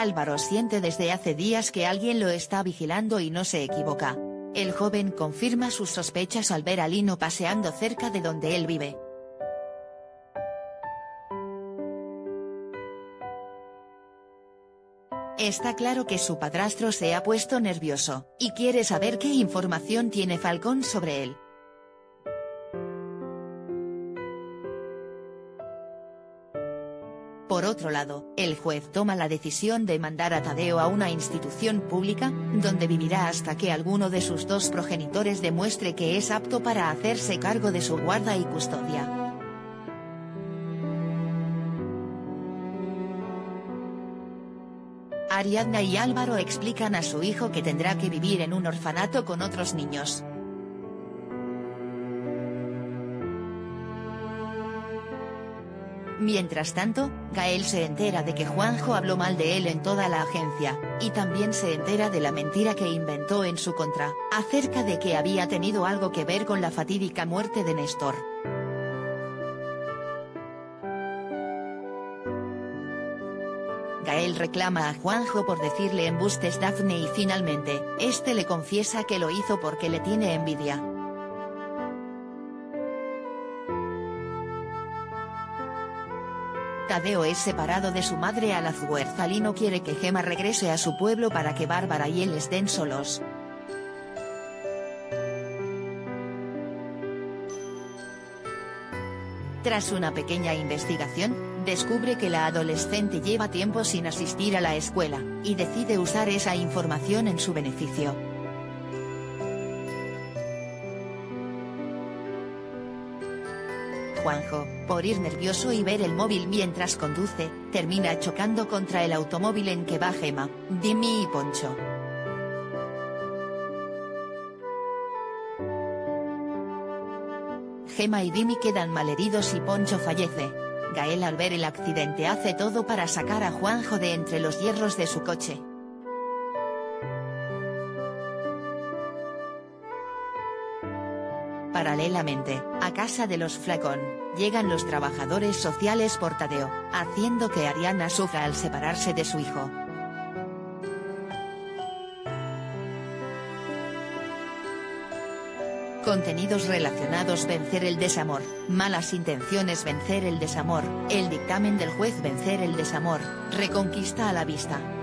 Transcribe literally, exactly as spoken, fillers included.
Álvaro siente desde hace días que alguien lo está vigilando y no se equivoca. El joven confirma sus sospechas al ver a Lino paseando cerca de donde él vive. Está claro que su padrastro se ha puesto nervioso, y quiere saber qué información tiene Falcón sobre él. Por otro lado, el juez toma la decisión de mandar a Tadeo a una institución pública, donde vivirá hasta que alguno de sus dos progenitores demuestre que es apto para hacerse cargo de su guarda y custodia. Ariadna y Álvaro explican a su hijo que tendrá que vivir en un orfanato con otros niños. Mientras tanto, Gael se entera de que Juanjo habló mal de él en toda la agencia, y también se entera de la mentira que inventó en su contra, acerca de que había tenido algo que ver con la fatídica muerte de Néstor. Gael reclama a Juanjo por decirle embustes Dafne y finalmente, este le confiesa que lo hizo porque le tiene envidia. Tadeo es separado de su madre a la fuerza. Lino quiere que Gemma regrese a su pueblo para que Bárbara y él estén solos. Tras una pequeña investigación, descubre que la adolescente lleva tiempo sin asistir a la escuela, y decide usar esa información en su beneficio. Juanjo, por ir nervioso y ver el móvil mientras conduce, termina chocando contra el automóvil en que va Gemma, Dimi y Poncho. Gemma y Dimi quedan malheridos y Poncho fallece. Gael al ver el accidente hace todo para sacar a Juanjo de entre los hierros de su coche. Paralelamente, a casa de los Flacón, llegan los trabajadores sociales por Tadeo, haciendo que Ariadna sufra al separarse de su hijo. Contenidos relacionados: vencer el desamor, malas intenciones, vencer el desamor, el dictamen del juez, vencer el desamor, reconquista a la vista.